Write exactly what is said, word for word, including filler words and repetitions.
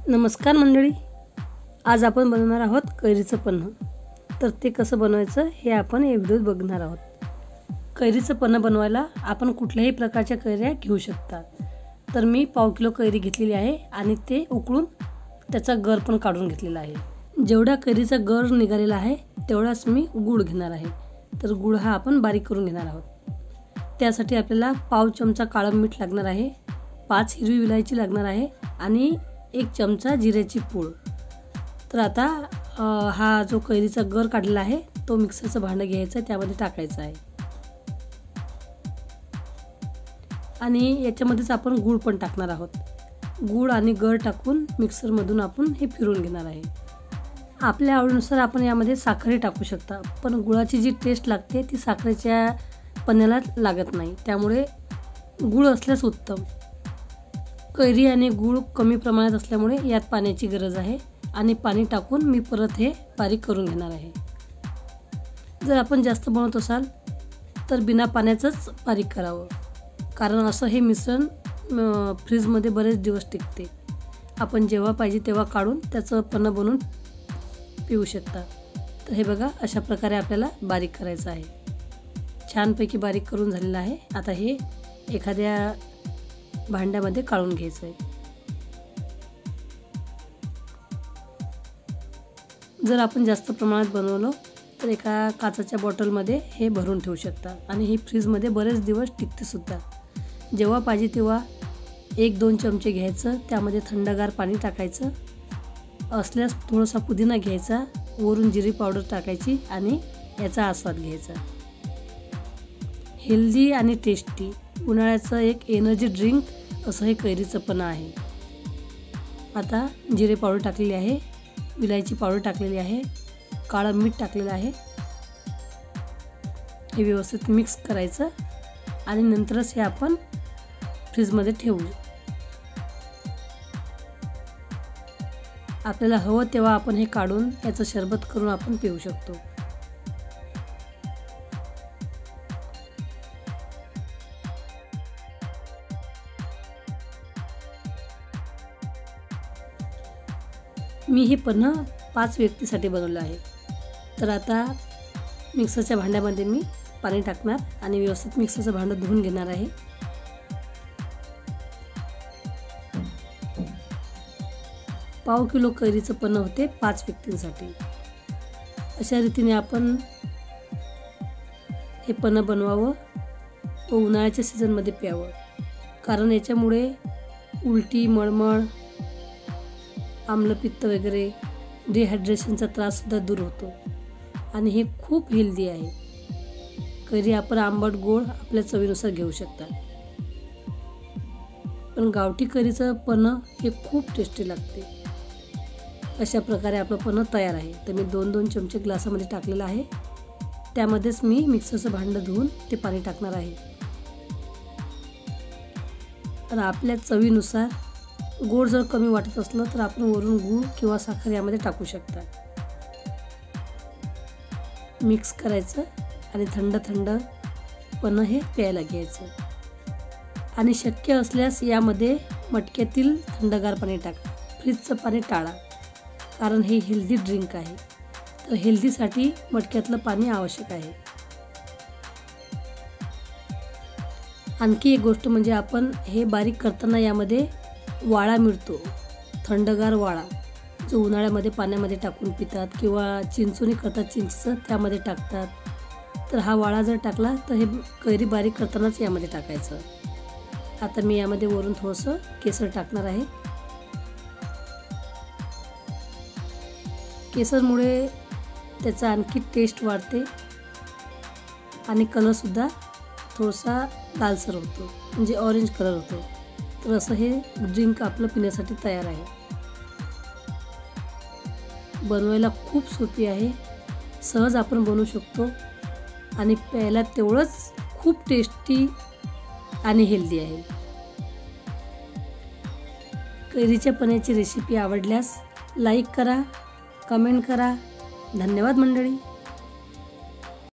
नमस्कार मंडळी, आज आपण बनवणार आहोत कैरीचं पन्ह। तर ते कसं बनवायचं हे आपण या व्हिडिओत बघणार आहोत। कैरीचं पन्ह बनवायला आपण कुठल्याही प्रकारच्या कैऱ्या घेऊ शकता। तर मी पाव किलो कैरी घेतलेली आहे आणि ते उकळून त्याचा गर पण काढून घेतलेला आहे। जेवढा कैरीचा गर निघालेला आहे तेवढाच मी गूळ घेणार आहे। तर गूळ हा आपण बारीक करून घेणार आहोत। त्यासाठी आपल्याला पाव चमचा काळं मीठ लागणार आहे, पाच हिरवी विलायची लागणार आहे आणि एक चमचा जिऱ्याची पूड। तर आता हा जो कैरीचा गर काढलेला आहे तो मिक्सरचं भांडं घ्यायचं, त्यामध्ये टाकायचं आहे आणि याच्यामध्येच आपण गूळ पण टाकणार आहोत। गूळ आणि गर टाकून मिक्सर मधून आपण हे फिरवून घेणार आहे। आपल्या आवडीनुसार आपण यामध्ये साखरही टाकू शकता, पण गुळाची जी टेस्ट लागते ती साखरेच्या पन्ह्याला लागत नाही, त्यामुळे गूळ असल्यास उत्तम। कैरी आणि गूळ कमी प्रमाणात असल्यामुळे यात पाण्याची गरज आहे आणि पाणी टाकून मी परत हे बारीक करून घेणार आहे। जर आपण जास्त बनवत असाल तर बिना पाण्याचंच बारीक करावं, कारण असं हे मिश्रण फ्रीजमध्ये बरेच दिवस टिकते। आपण जेव्हा पाहिजे तेव्हा काढून त्याचं पन्ह बनवून पिऊ शकता। तर हे बघा, अशा प्रकारे आपल्याला बारीक करायचं आहे। छानपैकी बारीक करून झालेलं आहे। आता हे एखाद्या भांड्यामध्ये काढून घ्यायचं आहे। जर आपण जास्त प्रमाणात बनवलं तर एका काचेच्या बॉटलमध्ये हे भरून ठेवू शकता आणि हे फ्रीजमध्ये बरेच दिवस टिकते सुद्धा। जेव्हा पाहिजे तेव्हा एक दोन चमचे घ्यायचं, त्यामध्ये थंडगार पाणी टाकायचं, असल्यास थोडासा पुदिना घ्यायचा, वरून जिरी पावडर टाकायची आणि याचा आस्वाद घ्यायचा। हेल्दी आणि टेस्टी उन्हाळ्याचं एक एनर्जी ड्रिंक असं हे कैरीचं पन्ह आहे। आता जिरे पावडर टाकलेली आहे, विलायची पावडर टाकलेली आहे, काळं मीठ टाकलेलं आहे। हे व्यवस्थित मिक्स करायचं आणि नंतरच हे आपण फ्रीजमध्ये ठेवू। आपल्याला हवं तेव्हा आपण हे काढून याचं शरबत करून आपण पिऊ शकतो। मी हे पन्ह पाच व्यक्तीसाठी बनवलं आहे। तर आता मिक्सरच्या भांड्यामध्ये मी पाणी टाकणार आणि व्यवस्थित मिक्सरचं भांडं धुवून घेणार आहे। पाव किलो कैरीचं पन्ह होते पाच व्यक्तींसाठी। अशा रीतीने आपण हे पन्ह बनवावं व उन्हाळ्याच्या सीझनमध्ये प्यावं, कारण याच्यामुळे उलटी, मळमळ, आम्लपित्त वगैरे डिहायड्रेशनचा त्रास सुद्धा दूर होतो आणि हे खूप हेल्दी आहे। कैरी आपण आंबट गोड आपल्या चवीनुसार घेऊ शकता, पण गावठी कैरीचं पन्ह हे खूप टेस्टी लागते। अशा प्रकारे आपलं पन्ह तयार आहे। तर मी दोन दोन चमचे ग्लासामध्ये टाकलेलं आहे, त्यामध्येच मी मिक्सरचं भांडं धुवून ते पाणी टाकणार आहे। तर आपल्या चवीनुसार गोड जर कमी वाटत असलं तर आपण वरून गूळ किंवा साखर यामध्ये टाकू शकता। मिक्स करायचं आणि थंड थंड पन्ह हे प्यायला घ्यायचं आणि शक्य असल्यास यामध्ये मटक्यातील थंडगार पाणी टाका, फ्रीजचं पाणी टाळा, कारण हे हेल्दी ड्रिंक आहे। तर हेल्दीसाठी मटक्यातलं पाणी आवश्यक आहे। आणखी एक गोष्ट म्हणजे आपण हे बारीक करताना यामध्ये वाळा मिळतो, थंडगार वाळा, जो उन्हाळ्यामध्ये पाण्यामध्ये टाकून पितात किंवा चिंचोणी करतात, चिंचेचं त्यामध्ये टाकतात। तर हा वाळा जर टाकला तर हे कैरी बारीक करतानाच यामध्ये टाकायचं। आता मी यामध्ये वरून थोडंसं केसर टाकणार आहे। केसरमुळे त्याचा आणखी टेस्ट वाढते आणि कलरसुद्धा थोडासा लालसर होतो, म्हणजे ऑरेंज कलर होतो। तर असं हे ड्रिंक आपलं पिण्यासाठी तयार आहे। बनवायला खूप सोपी आहे, सहज आपण बनवू शकतो आणि प्यायला तेवढंच खूप टेस्टी आणि हेल्दी आहे। कैरीच्या पन्ह्याची रेसिपी आवडल्यास लाईक करा, कमेंट करा। धन्यवाद मंडळी।